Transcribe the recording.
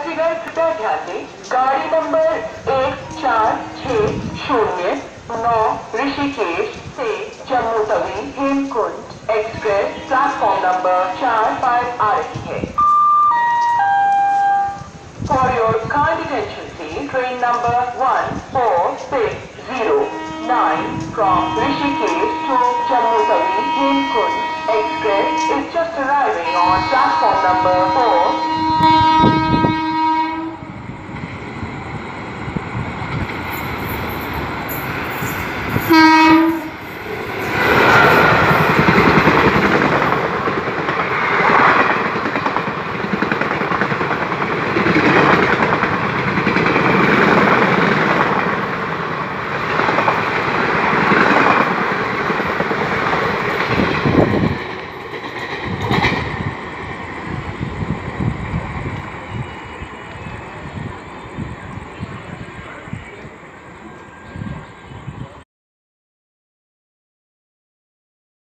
यात्रीगण कृपया ध्यान दें, गाड़ी नंबर 1460 ऋषिकेश से Jammu Tawi Hemkunt express platform number 4 पर आ रही है। For your kind attention please, train number 14609 from Rishikesh to Jammu Tawi Hemkunt Express is just arriving on platform number 4.